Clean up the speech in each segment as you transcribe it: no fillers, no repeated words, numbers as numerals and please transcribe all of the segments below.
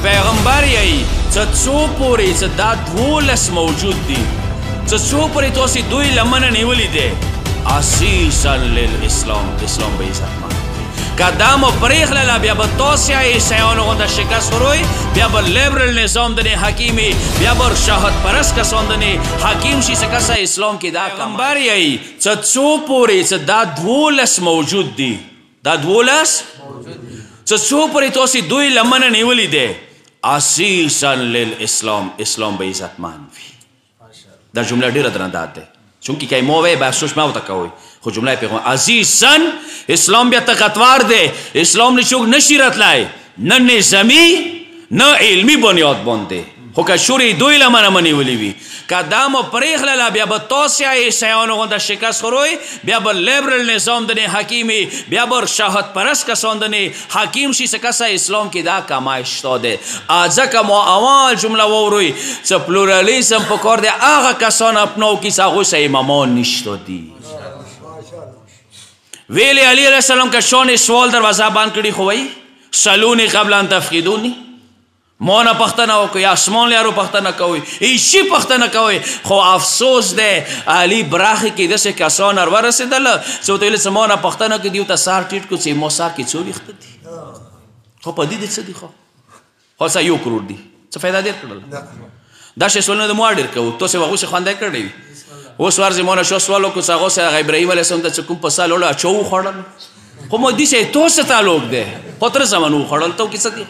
پیغمبر یی څه څو پورې څه دا 12 موجود دي څه څو پورې تاسې دوی لمنه نیولې دی اسیسا للاسلام اسلام به عزتمند که دا مو پرېښلله بیا به تاسې عیسیانو غونده شکست خورئ بیا به لیبرل نظام دنې حکیمي بیا به شهادت پرست کسان دنې حکیم شي څه کسه اسلام کې دا پیغمبر یی څه څو پورې څه دا 12 موجود دي دا 12 څه څو پورې تاسې دوی لمنه نیولې دی اسیسا للاسلام اسلام به عزتمند وي دا جمله ډېره درندات ده چونکه که ما وی به سوچ ما ورته کوئ خو جمله پیغمبر عزیزن اسلام بیا طاقتور دی اسلام نه څوک نشي راتلی نه نظامي نه علمي بنیاد باندې خو که شورې دوی لمنه منیولې وي که دا مو پرېښلله بیا به تاسې عیسیانو غونده شکست خورئ بیا به لیبرل نظام دنې حکیمي بیا به شهادت پرست کسان دنې حکیم شي څه کسه اسلام کې دا کمای شته دی ځکه ما اول جمله واورئ څه پلورالیزم پکار دی هغه کسان اپناو کې څه هغوی څه امامان نشته دي ویلی علی علیه السلام که شان سوال دروازه بند کړي خو وایي سلونی قبل ان تفقدونی ما نه پښتنه وکړئ اسمان یارو پښتنه کوئ هیڅ پښتنه کوئ خو افسوس دی علي براخې کې داسې کسان ورسېدله چې ورته ویل چې ما نه پښتنه کې دي ورته سر ټیټ کړو چې ما سر کې څو ویښته دي خو په دې دې څه دي خو څه 1 کروڑ دي څه فایده ډېر کړل دا شی سوالونه د ما ډېر کوو تاسې هغوی څه خوندی کړی وي اوس ورځې ما نه شو سوال وکړو چې هغه هغه ابراهیم علیه السلام ته چې کوم په سال وړه اچو وخوړل خو ما دې شی تو څه تعلق دی خو تر زمانو وخوړل تو کې څه دي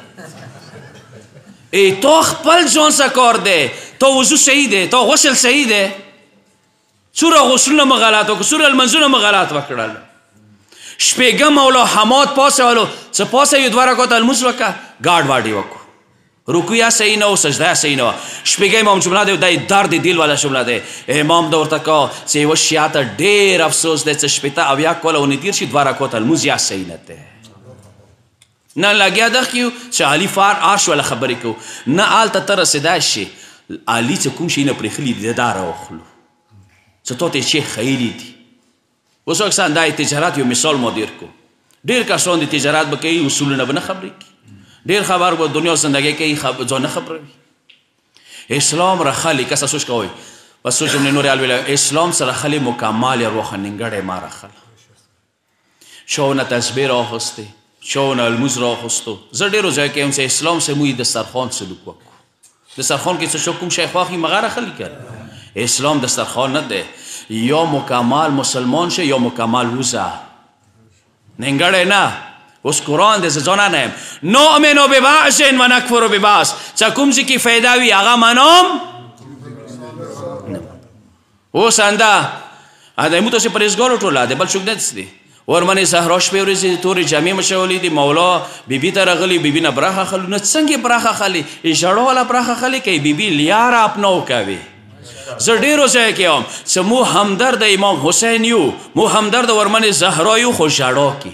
تو خپل ځان څه کار دی تو وضو صحیح دی تو غسل صحیح دی څومره غسلونه مو غلط وکړو څومره لمنځونه مو غلط وکړل شپېږم مولا حماد پاسولو څه پاسوي 2 رکعته لمونځ وکړه ګاډ واډي وکړو رکوع یا صحیح نه و سجده صحیح نه و شپږم امام جمله دی دا درد دل والا جمله دی امام دا ورته کو چې یوه شیعه ته ډېر افسوس دی چې شپېته اویا کوله ونې تېر شي 2 رکعته لمونځ یا صحیح نه دی نه لګیا ده کیو چې علي فار عرش والا خبرې کوو نه هلته ته رسېدای شي علي چې کوم شي نه پرېښلي دي دا راواخلو چې تو ته چې خیلي دي اوس اکثر دا تجارت یو مثال ما ډېر کو ډېر کسان د تجارت به کوي اصولونه به نه خبرې کوي ډېر خبر به دنیا زندګۍ کوي ځان نه خبروي اسلام رخلي کسه سوچ کوئ بس سوچ هم نور الویل اسلام سره خلي مکمل روح ننګړی ما رخل شونه تسبیح راخستی شونه الموز راخستو زه ډېرو ځای کې هم چې اسلام سه موږ دسترخوان سلوک وکړو دسترخوان کې څه شو کوم شی خواخي مغه رخلي کړ اسلام دسترخوان نه دی یا مکمل مسلمان شه یا مکمل وزه ننګړی نه اوس قرآن دی زه ځان نه یم نؤمن ببعض و نکفر ببعض چې کوم ځای کې فایده وي هغه منم اوس انده ادمو تاسې پرهیزګارو ټوله دی بل څوک نه دی ورمنې زهرا شپې ورځې تورې جامې مچولې دي مولا بیبي ته راغلي بیبي نه براخه خلو نه څنګه براخه خلي ژړو والا براخه خلي کوي بیبي لیاره اپناو کوي زه ډېرو ځای کې یم چې مو همدرد امام حسین یو مو همدرد ورمنې زهرا یو خو ژړا کې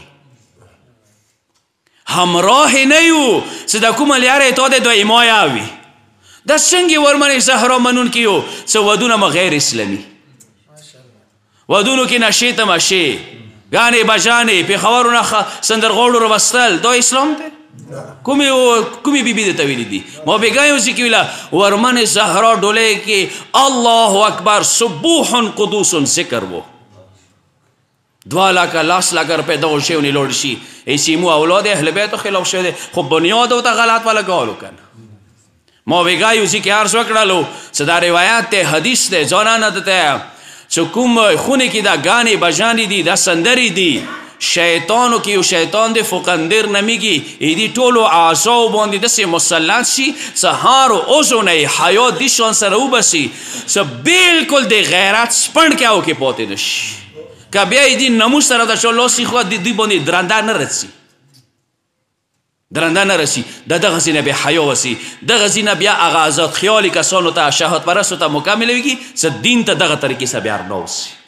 همراه نه یو چې د کومه لیاره تا د دویمایه وي دا څنګه ورمنې زهرا منونکي یو چې ودونه مو غیر اسلامي ودونو کې نشې تماشې ګانې بجانې پېښورونه سندرغاړو راوستل دا اسلام دی کومې بیبي درته ویلي دي ما بېګا یو ځای کې ویله ورمنې زهرا ډولۍ کې الله اکبر سبوح قدوس ذکر و 2 لکه لاس لکه روپۍ دغو شیونې لوړ شي ایسې مو اولاد اهل بیتو خلاف شوی دی خو بنیاد ورته غلط ولګولو که نه ما بېګا یو ځای کې عرض وکړلو چې دا روایت دی حدیث دی ځانانه دته چې کوم خونې کې دا ګانې بجانې دي دا سندرې دي شیطانو کې یو شیطان دی فقندر نمیږي دې ټولو اعضاو باندې داسې مسلط شي سهار و اوزونه یې حیات دې شان سره وبسي چې بلکل د غیرت سپڼ کې او کې پاتې نه شي که بیا یې دې نموز سره د چا لاس ایښود دوی باندې درنده نه رسي درنده نه رسي د دغسې نه بیا حیا وسي دغسې نه بیا هغه آزاد خیالي کسانو ته شهوت پرستو ته مکملوي چې دین ته دغه طریقې سره بیا ارنا وسي